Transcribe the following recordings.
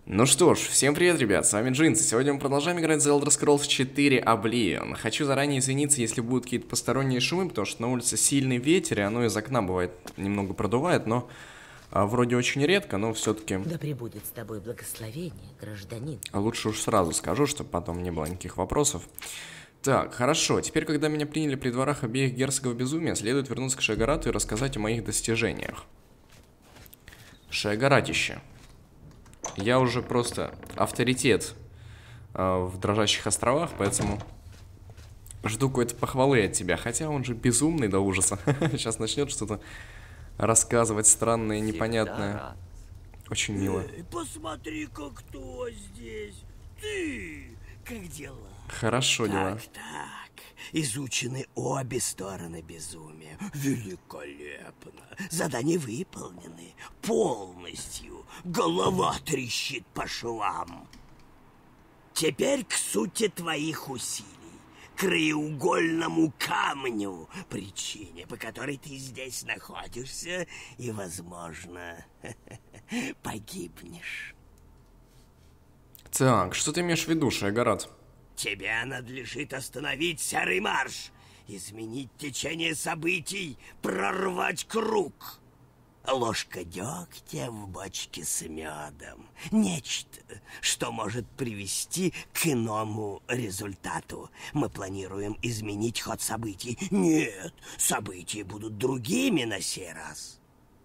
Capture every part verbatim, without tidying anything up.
Ну что ж, всем привет, ребят, с вами Джинс. Сегодня мы продолжаем играть в The Elder Scrolls четыре Oblivion. Хочу заранее извиниться, если будут какие-то посторонние шумы, потому что на улице сильный ветер, и оно из окна бывает немного продувает, но а, вроде очень редко, но все-таки... Да пребудет с тобой благословение, гражданин. Лучше уж сразу скажу, чтобы потом не было никаких вопросов. Так, хорошо, теперь, когда меня приняли при дворах обеих герцогов безумия, следует вернуться к Шиагарату и рассказать о моих достижениях. Шиагаратище. Я уже просто авторитет э, в дрожащих островах, поэтому жду какой-то похвалы от тебя. Хотя он же безумный до ужаса. Сейчас начнет что-то рассказывать странное, непонятное. Очень мило. Эй, посмотри-ка, кто здесь. Ты, как дела? Хорошо дела. Так, так. Изучены обе стороны безумия. Великолепно. Задания выполнены полностью. Голова трещит по швам. Теперь к сути твоих усилий. К краеугольному камню, причине, по которой ты здесь находишься и, возможно, погибнешь. Так, что ты имеешь в виду, Шиагарат? Тебе надлежит остановить серый марш, изменить течение событий, прорвать круг. Ложка дегтя в бочке с медом. Нечто, что может привести к иному результату. Мы планируем изменить ход событий. Нет, события будут другими на сей раз.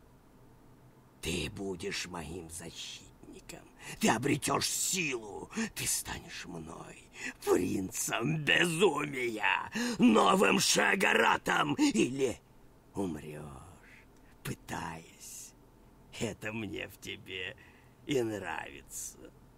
Ты будешь моим защитником. Ты обретешь силу. Ты станешь мной, принцем безумия, новым Шиагаратом, или умрешь, пытаясь. Это мне в тебе и нравится.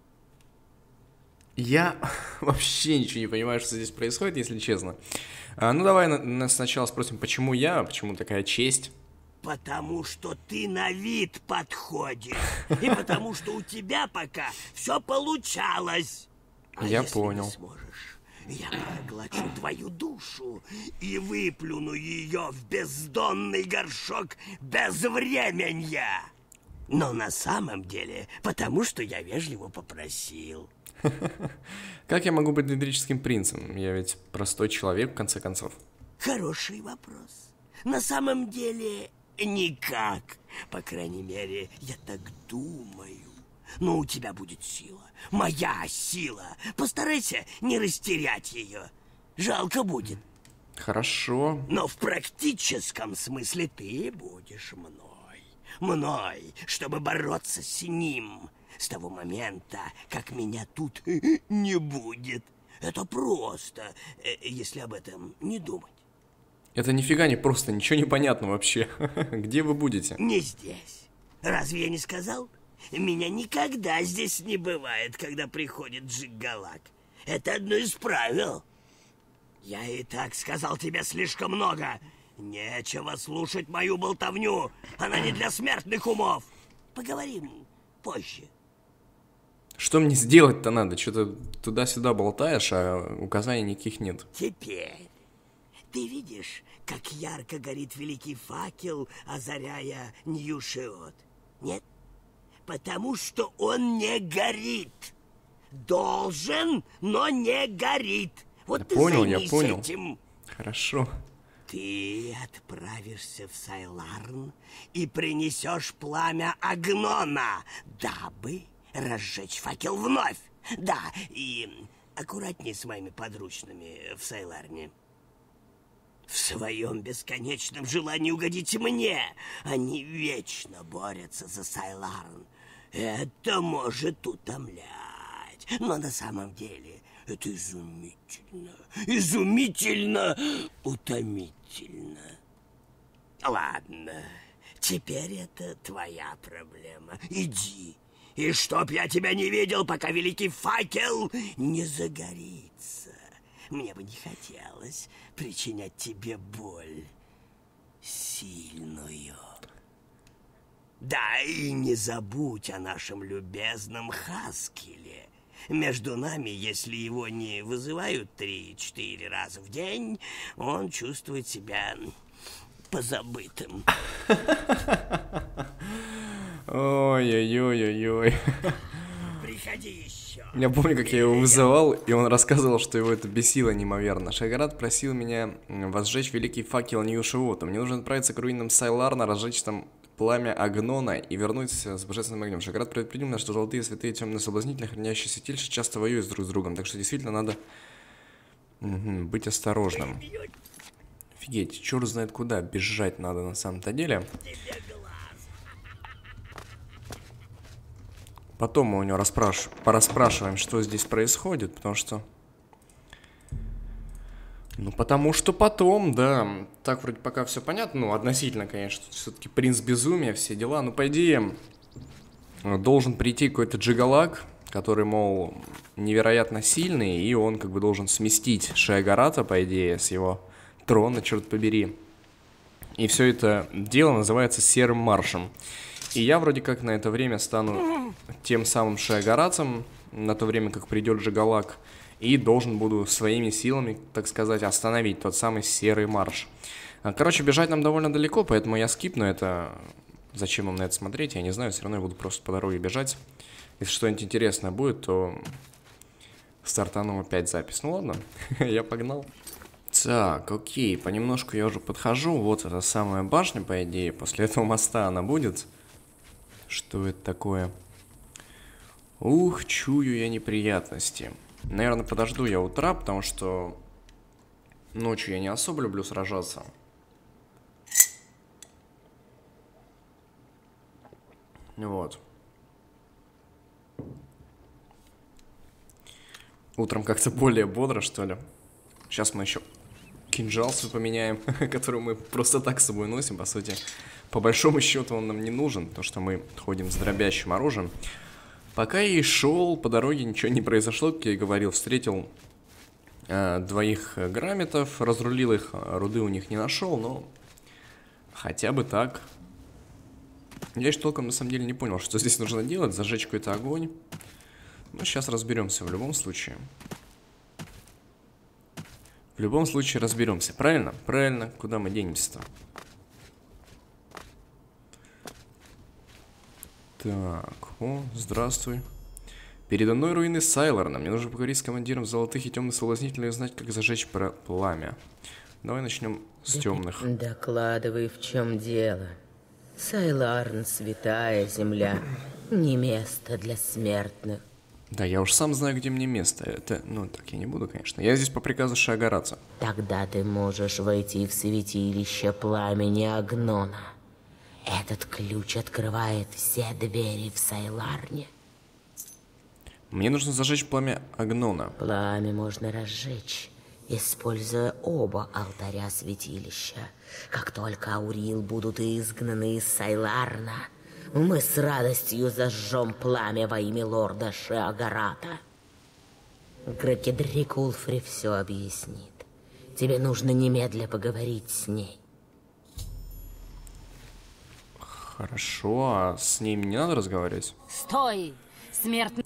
Я вообще ничего не понимаю, что здесь происходит, если честно. А, ну давай на, на сначала спросим, почему я, почему такая честь? Потому что ты на вид подходишь. И потому что у тебя пока все получалось. А Я если понял. не сможешь, я проглочу твою душу и выплюну ее в бездонный горшок безвременья. Но на самом деле, потому что я вежливо попросил. Как я могу быть лирическим принцем? Я ведь простой человек, в конце концов. Хороший вопрос. На самом деле, никак. По крайней мере, я так думаю. Но у тебя будет сила. Моя сила. Постарайся не растерять ее. Жалко будет. Хорошо. Но в практическом смысле ты будешь мной. Мной, чтобы бороться с ним. С того момента, как меня тут не будет. Это просто, если об этом не думать. Это нифига не просто, ничего не понятно вообще. Где вы будете? Не здесь. Разве я не сказал? Меня никогда здесь не бывает, когда приходит Джиггалак. Это одно из правил. Я и так сказал тебе слишком много. Нечего слушать мою болтовню. Она не для смертных умов. Поговорим позже. Что мне сделать-то надо? Что-то туда-сюда болтаешь, а указаний никаких нет. Теперь ты видишь, как ярко горит великий факел, озаряя Нью-Шиот? Нет? Потому что он не горит. Должен, но не горит. Вот Я ты понял, я займись понял. этим. Хорошо. Ты отправишься в Сайларн и принесешь пламя Агнона, дабы разжечь факел вновь. Да, и аккуратнее с моими подручными в Сайларне. В своем бесконечном желании угодить мне, они вечно борются за Сайларн. Это может утомлять, но на самом деле это изумительно, изумительно утомительно. Ладно, теперь это твоя проблема. Иди, и чтоб я тебя не видел, пока великий факел не загорится. Мне бы не хотелось причинять тебе боль сильную. Да, и не забудь о нашем любезном Хаскеле. Между нами, если его не вызывают три-четыре раза в день, он чувствует себя позабытым. Ой-ой-ой-ой-ой. Приходи еще. Я помню, как я его вызывал, и он рассказывал, что его это бесило неимоверно. Шагарат просил меня возжечь великий факел Ньюшиута. Мне нужно отправиться к руинам Сайларна, разжечь там пламя Агнона и вернуться с божественным огнем. Шагарат предупредил меня, что золотые, святые, темные, соблазнительные, хранящие святилища часто воюют друг с другом, так что действительно надо угу, быть осторожным. Офигеть, черт знает куда бежать надо на самом-то деле. Потом мы у него расспраш... порасспрашиваем, что здесь происходит, потому что... Ну, потому что потом, да, так вроде пока все понятно, ну, относительно, конечно, все-таки принц безумия, все дела, но, по идее, должен прийти какой-то Джигалак, который, мол, невероятно сильный, и он, как бы, должен сместить Шиагарата, по идее, с его трона, черт побери. И все это дело называется Серым Маршем. И я вроде как на это время стану тем самым Шиагаратом, на то время, как придет Джигалак, и должен буду своими силами, так сказать, остановить тот самый Серый Марш. Короче, бежать нам довольно далеко, поэтому я скипну это. Зачем вам на это смотреть, я не знаю, все равно я буду просто по дороге бежать. Если что-нибудь интересное будет, то стартану опять запись. Ну ладно, я погнал. Так, окей, понемножку я уже подхожу. Вот эта самая башня, по идее, после этого моста она будет. Что это такое? Ух, чую я неприятности. Наверное, подожду я утра, потому что ночью я не особо люблю сражаться. Вот. Утром как-то более бодро, что ли. Сейчас мы еще кинжал свой поменяем, который мы просто так с собой носим, по сути. По большому счету он нам не нужен, потому что мы ходим с дробящим оружием. Пока я и шел, по дороге ничего не произошло, как я и говорил, встретил э, двоих граметов, разрулил их, руды у них не нашел, но хотя бы так. Я еще толком на самом деле не понял, что здесь нужно делать, зажечь какой-то огонь. Но сейчас разберемся в любом случае. В любом случае разберемся, правильно? Правильно, куда мы денемся-то? Так, о, здравствуй. Передо мной руины Сайларна. Мне нужно поговорить с командиром золотых и темных соблазнителей и узнать, как зажечь пламя. Давай начнем с темных. Докладывай, в чем дело. Сайларн, святая земля, не место для смертных. Да, я уж сам знаю, где мне место. Это, ну, так я не буду, конечно. Я здесь по приказу Шиагарата. Тогда ты можешь войти в святилище пламени Агнона. Этот ключ открывает все двери в Сайларне. Мне нужно зажечь пламя Агнона. Пламя можно разжечь, используя оба алтаря святилища. Как только Аурил будут изгнаны из Сайларна, мы с радостью зажжем пламя во имя лорда Шиагарата. Гракедрик Улфри все объяснит. Тебе нужно немедля поговорить с ней. Хорошо, а с ним не надо разговаривать? Стой, смертный.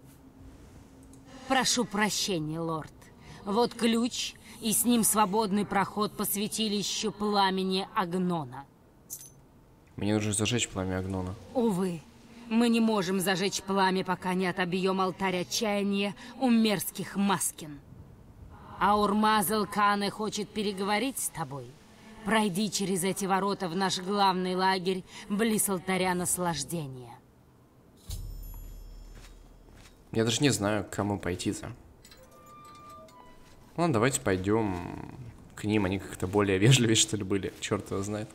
Прошу прощения, лорд. Вот ключ, и с ним свободный проход по святилищу пламени Агнона. Мне нужно зажечь пламя Агнона. Увы, мы не можем зажечь пламя, пока не отобьем алтарь отчаяния у мерзких Маскин. Аурмазл Кане хочет переговорить с тобой. Пройди через эти ворота в наш главный лагерь близ алтаря наслаждения. Я даже не знаю, к кому пойти-то. Ладно, давайте пойдем к ним. Они как-то более вежливее, что ли, были. Черт его знает.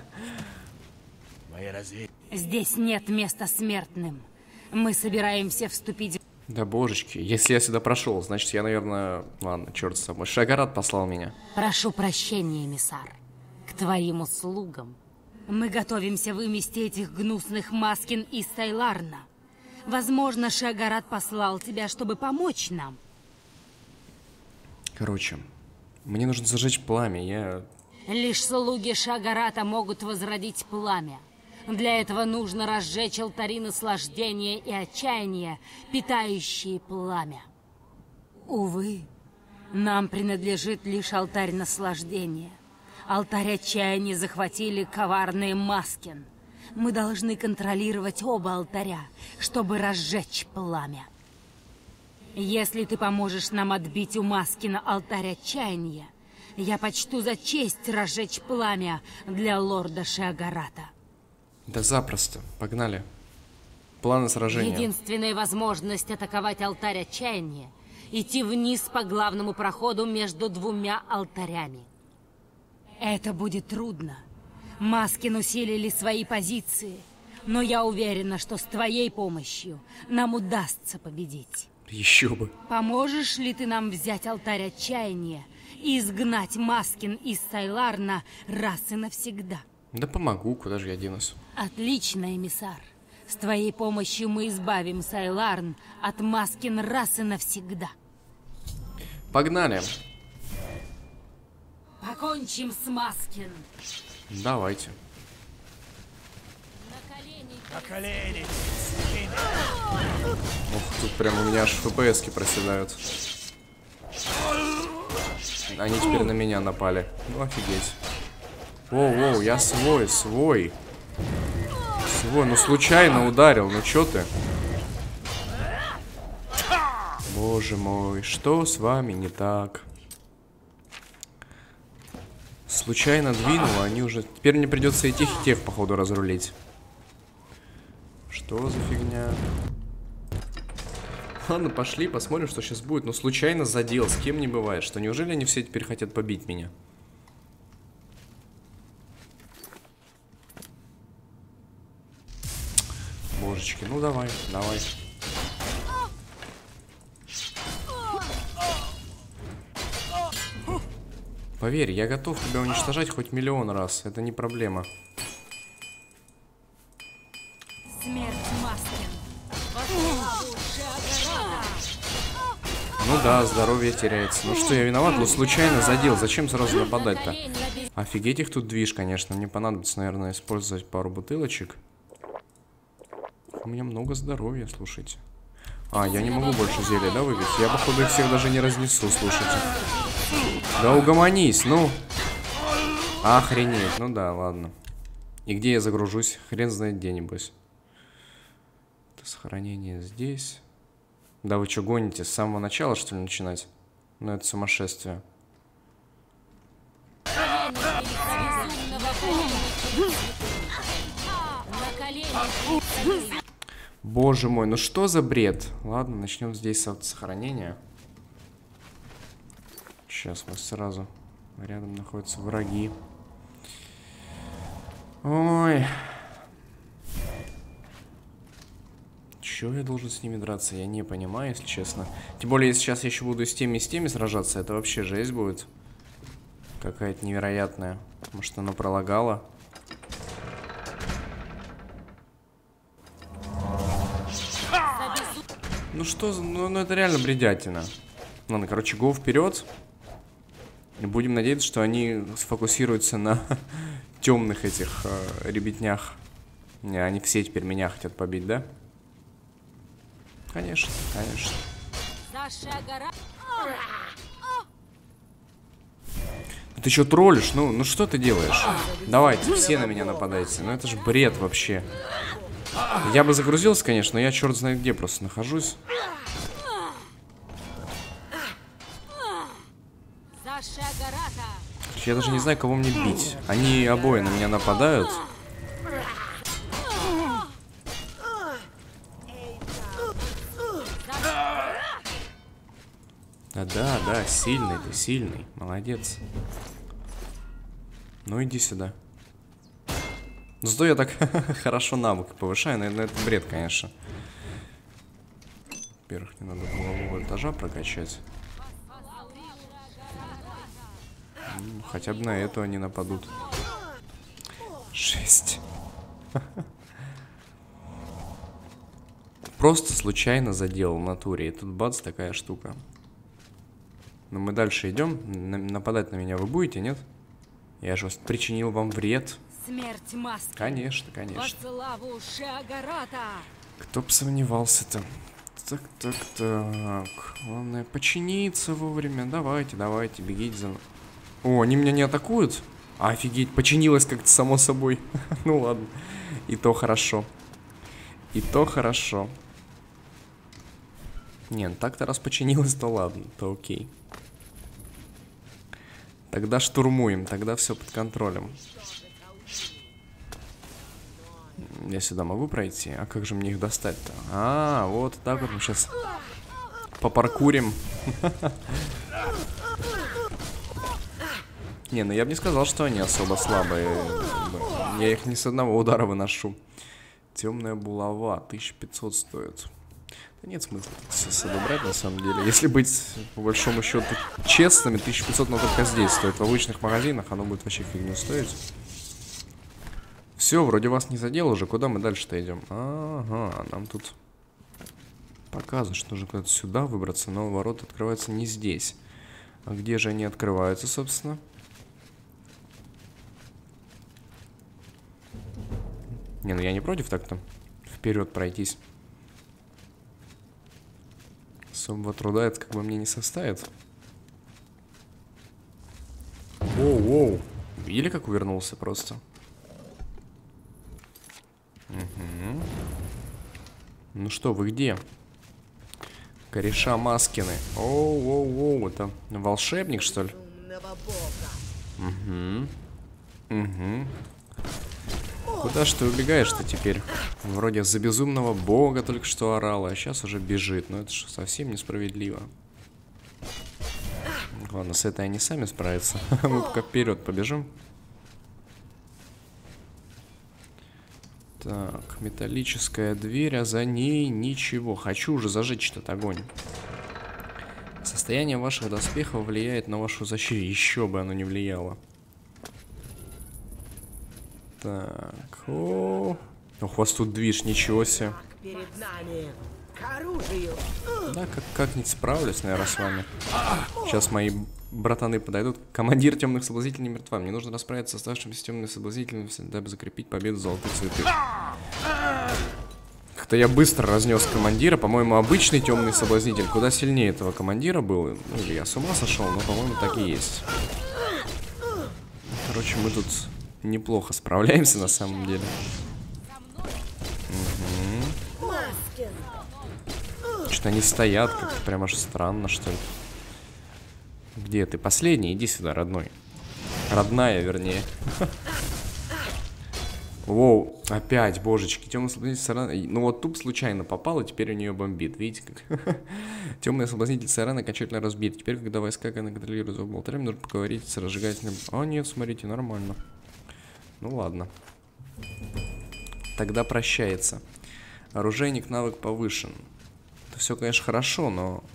Здесь нет места смертным. Мы собираемся вступить... Да божечки, если я сюда прошел, значит я, наверное... Ладно, черт с собой. Шиагарат послал меня. Прошу прощения, эмиссар. К твоим услугам. Мы готовимся вымести этих гнусных Маскин из Сайларна. Возможно, Шиагарат послал тебя, чтобы помочь нам. Короче, мне нужно зажечь пламя, я... Лишь слуги Шиагарата могут возродить пламя. Для этого нужно разжечь алтари наслаждения и отчаяния, питающие пламя. Увы, нам принадлежит лишь алтарь наслаждения. Алтарь отчаяния захватили коварные Маскин. Мы должны контролировать оба алтаря, чтобы разжечь пламя. Если ты поможешь нам отбить у Маскина алтарь отчаяния, я почту за честь разжечь пламя для лорда Шиагарата. Да запросто. Погнали. Планы сражения. Единственная возможность атаковать алтарь отчаяния — идти вниз по главному проходу между двумя алтарями. Это будет трудно. Маскин усилили свои позиции, но я уверена, что с твоей помощью нам удастся победить. Еще бы. Поможешь ли ты нам взять алтарь отчаяния и изгнать Маскин из Сайларна раз и навсегда? Да помогу, куда же я денусь. Отлично, эмиссар. С твоей помощью мы избавим Сайларн от Маскин раз и навсегда. Погнали. Покончим с Маскин. Давайте. На колени. Ох, тут прям у меня аж эф пи эски проседают. Они теперь на меня напали. Ну офигеть. Воу-воу, я свой, свой. Свой, ну случайно ударил, ну чё ты? Боже мой, что с вами не так? Случайно двинул, они уже... Теперь мне придется и тех, и тех, походу, разрулить. Что за фигня? Ладно, пошли, посмотрим, что сейчас будет. Но случайно задел, с кем не бывает. Что, неужели они все теперь хотят побить меня? Божечки, ну давай, давай. Поверь, я готов тебя уничтожать хоть миллион раз. Это не проблема. Смерть Маскин. Ну да, здоровье теряется. Ну что, я виноват? Ну случайно задел. Зачем сразу нападать-то? Офигеть их тут движ, конечно. Мне понадобится, наверное, использовать пару бутылочек. У меня много здоровья, слушайте. А, я не могу больше зелья, да, выпить? Я, походу, их всех даже не разнесу, слушайте. Да угомонись, ну. Охренеть, ну да, ладно. И где я загружусь? Хрен знает где, небось. Это сохранение здесь. Да вы что, гоните? С самого начала, что ли, начинать? Ну, это сумасшествие. Боже мой, ну что за бред? Ладно, начнем здесь с автосохранения. Сейчас мы сразу... Рядом находятся враги. Ой. Чё я должен с ними драться? Я не понимаю, если честно. Тем более, если сейчас я еще буду с теми и с теми сражаться, это вообще жесть будет. Какая-то невероятная. Может, она пролагала? Ну что за... Ну, ну это реально бредятина. Ладно, короче, го вперед. И будем надеяться, что они сфокусируются на темных этих э, ребятнях. Не, они все теперь меня хотят побить, да? Конечно, конечно. Ты что троллишь? Ну, ну что ты делаешь? Давайте, все на меня нападайте. Ну это же бред вообще. Я бы загрузился, конечно, но я черт знает где просто нахожусь. Я даже не знаю, кого мне бить. Они обои на меня нападают. Да, да, да, сильный ты, сильный. Молодец. Ну иди сюда. Зато я так хорошо навык повышаю, наверное, это бред, конечно. Во-первых, мне надо голову вольтажа прокачать. Ну, хотя бы на эту они нападут. Жесть. Просто случайно задел в натуре. И тут бац, такая штука. Но мы дальше идем. Нападать на меня вы будете, нет? Я же причинил вам вред. Смерть Маски. Конечно, конечно. Во славу Шиагарата. Кто бы сомневался-то. Так, так, так. Главное починиться вовремя. Давайте, давайте, бегите за мной. О, они меня не атакуют? Офигеть, починилось как-то само собой. Ну ладно. И то хорошо. И то хорошо. Не, ну так-то раз починилось, то ладно, то окей. Тогда штурмуем, тогда все под контролем. Я сюда могу пройти? А как же мне их достать-то? А, вот так вот мы сейчас попаркурим. Не, ну я бы не сказал, что они особо слабые. Я их не с одного удара выношу. Темная булава, тысяча пятьсот стоит. Да нет смысла все собрать на самом деле. Если быть, по большому счету, честными, тысяча пятьсот, но только здесь стоит. В обычных магазинах оно будет вообще фигню стоить. Все, вроде вас не задел уже. Куда мы дальше-то идем? Ага, нам тут показывают, что нужно куда-то сюда выбраться, но ворота открываются не здесь. А где же они открываются, собственно? Не, ну я не против так-то вперед пройтись. Особого труда это как бы мне не составит. Воу-воу. Видели, как увернулся просто? Угу. Ну что, вы где? Кореша Маскины. Оу-оу-оу, это волшебник, что ли? Угу. Угу. Куда ж ты убегаешь-то теперь? Вроде за безумного бога только что орала, а сейчас уже бежит. Но это же совсем несправедливо. Ладно, с этой они сами справятся. Мы пока вперед побежим. Так, металлическая дверь, а за ней ничего. Хочу уже зажечь этот огонь. Состояние ваших доспехов влияет на вашу защиту. Еще бы оно не влияло. Так, о, ох, у вас тут движ, ничего себе. Перед нами. К оружию. Да, как- как-нибудь справлюсь, наверное, с вами. Сейчас мои братаны подойдут. Командир темных соблазнителей мертва. Мне нужно расправиться с оставшимися темными соблазнителями, дабы закрепить победу золотых цветов. Как-то я быстро разнес командира. По-моему, обычный темный соблазнитель куда сильнее этого командира был. Ну, или я с ума сошел, но, по-моему, так и есть. Короче, мы тут неплохо справляемся на самом деле. Угу. Что-то они стоят, как-то прям аж странно, что ли. Где ты? Последний? Иди сюда, родной. Родная, вернее. Воу, опять, божечки, темный соблазнитель Сарана. Ну вот туп случайно попал, и теперь у нее бомбит. Видите, как? Темный соблазнитель Сарана окончательно разбит. Теперь, когда войска контролируют за болтарем, нужно поговорить с разжигательным. А, нет, смотрите, нормально. Ну ладно. Тогда прощается. Оружейник, навык повышен. Это все, конечно, хорошо, но...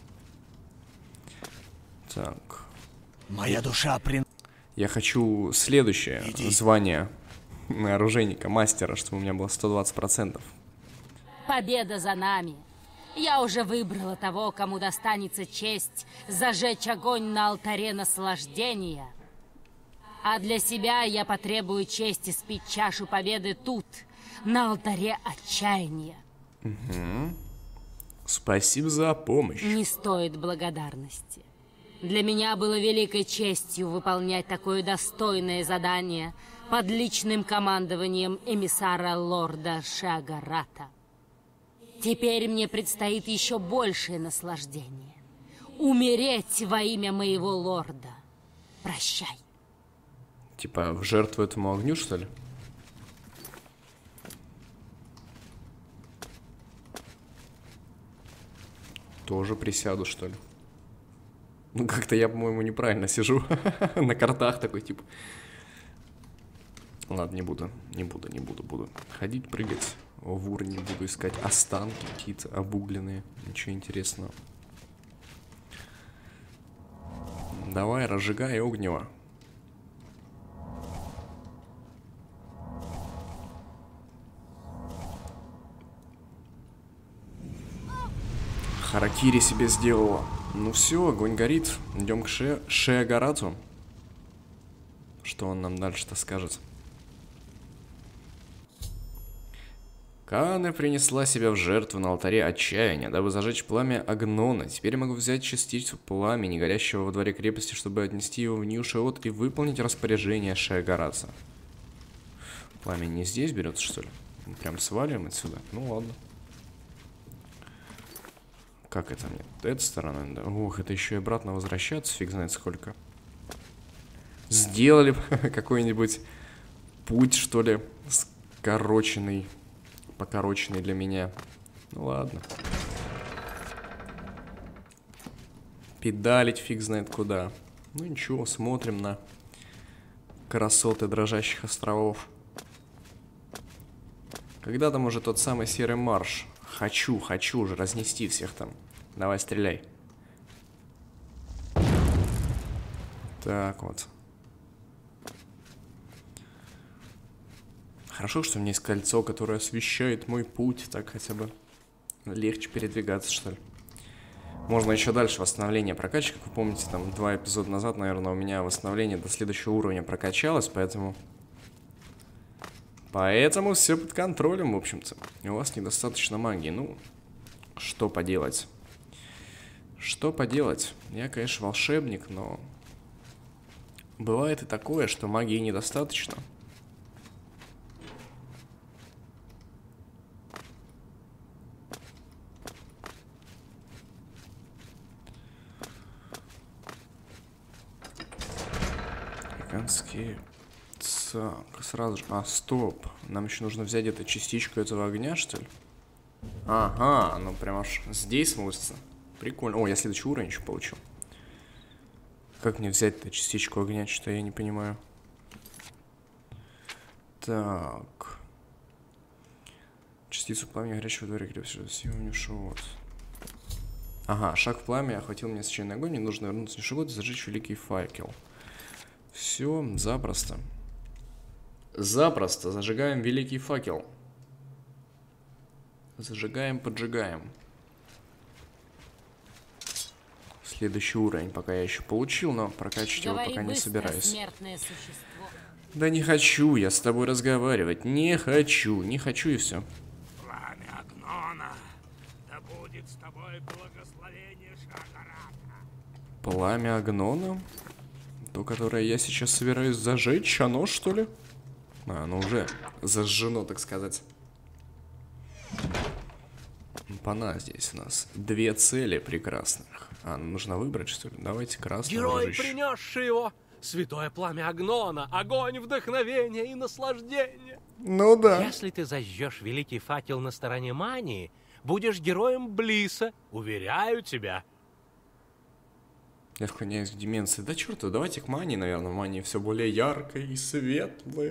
Так. Моя душа при... Я хочу следующее Иди. звание оружейника, мастера, чтобы у меня было сто двадцать процентов. Победа за нами. Я уже выбрала того, кому достанется честь зажечь огонь на алтаре наслаждения. А для себя я потребую чести спить чашу победы тут, на алтаре отчаяния. Угу. Спасибо за помощь. Не стоит благодарности. Для меня было великой честью выполнять такое достойное задание под личным командованием эмиссара лорда Шеагарата. Теперь мне предстоит еще большее наслаждение. Умереть во имя моего лорда. Прощай. Типа в жертву этому огню, что ли? Тоже присяду, что ли? Ну, как-то я, по-моему, неправильно сижу. На картах такой, типа. Ладно, не буду, не буду, не буду. Буду ходить, прыгать в урне, буду искать останки какие-то обугленные. Ничего интересного. Давай, разжигай огнево. Харакири себе сделала. Ну все, огонь горит. Идем к Ше... Шеагарату. Что он нам дальше-то скажет? Каана принесла себя в жертву на алтаре отчаяния, дабы зажечь пламя Агнона. Теперь я могу взять частицу пламени, горящего во дворе крепости, чтобы отнести его в Нью-Шиот и выполнить распоряжение Шегаратса. Пламя не здесь берется, что ли? Мы прям сваливаем отсюда? Ну ладно. Как это мне? Эта сторона, да? Ух, это еще и обратно возвращаться, фиг знает сколько. Сделали какой-нибудь путь, что ли, скороченный, покороченный для меня. Ну ладно. Педалить фиг знает куда. Ну ничего, смотрим на красоты дрожащих островов. Когда там уже тот самый серый марш? Хочу, хочу уже разнести всех там. Давай, стреляй. Так вот. Хорошо, что у меня есть кольцо, которое освещает мой путь. Так хотя бы легче передвигаться, что ли. Можно еще дальше восстановление прокачки. Как вы помните, там два эпизода назад, наверное, у меня восстановление до следующего уровня прокачалось, поэтому... Поэтому все под контролем, в общем-то. И у вас недостаточно магии. Ну, что поделать? Что поделать? Я, конечно, волшебник, но... Бывает и такое, что магии недостаточно. Американские... Так, сразу же... А, стоп. Нам еще нужно взять эту частичку этого огня, что ли? Ага, ну прям аж здесь смотрится. Прикольно. О, я следующий уровень еще получил. Как мне взять эту частичку огня, что я не понимаю. Так. Частицу пламени горячего дворя крепости. Вот. Ага, шаг в пламя охватил меня священный огонь. Мне нужно вернуться в Нью-Шиот и зажечь великий факел. Все, запросто. Запросто зажигаем великий факел. Зажигаем, поджигаем. Следующий уровень пока я еще получил, но прокачивать его пока не собираюсь. Да не хочу я с тобой разговаривать. Не хочу, не хочу и все. Пламя Агнона, да будет с тобой благословение Шегарата. Пламя Агнона? То, которое я сейчас собираюсь зажечь, оно что ли? А, оно уже зажжено, так сказать. Пана здесь у нас две цели прекрасных. А, нужно выбрать, что ли? Давайте красный. Герой, дружище. принесший его! Святое пламя Агнона, огонь вдохновения и наслаждения. Ну да. Если ты зажжешь великий факел на стороне Мании, будешь героем Блиса, уверяю тебя. Я склоняюсь к деменции. Да черту, давайте к Мании, наверное. Мания все более яркая и светлая.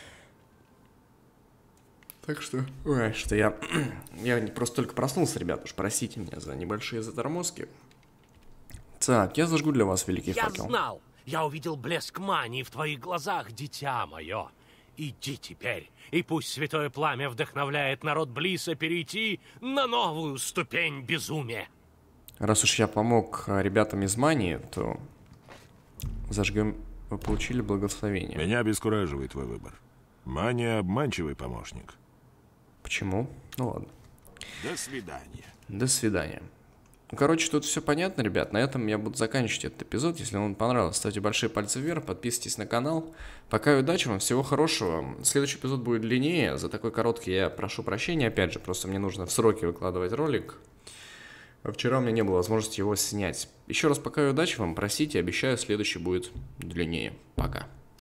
Так что... Ой, что я... я просто только проснулся, ребят. Уж простите меня за небольшие затормозки. Так, я зажгу для вас великий Я факел. знал! Я увидел блеск Мании в твоих глазах, дитя мое. Иди теперь, и пусть святое пламя вдохновляет народ Блиса перейти на новую ступень безумия. Раз уж я помог ребятам из Мании, то зажгем... Вы получили благословение. Меня обескураживает твой выбор. Мания — обманчивый помощник. Почему? Ну ладно. До свидания. До свидания. Ну, короче, тут все понятно, ребят. На этом я буду заканчивать этот эпизод. Если вам понравилось, ставьте большие пальцы вверх, подписывайтесь на канал. Пока и удачи вам, всего хорошего. Следующий эпизод будет длиннее. За такой короткий я прошу прощения. Опять же, просто мне нужно в сроки выкладывать ролик. А вчера у меня не было возможности его снять. Еще раз пока и удачи вам. Простите, обещаю, следующий будет длиннее. Пока.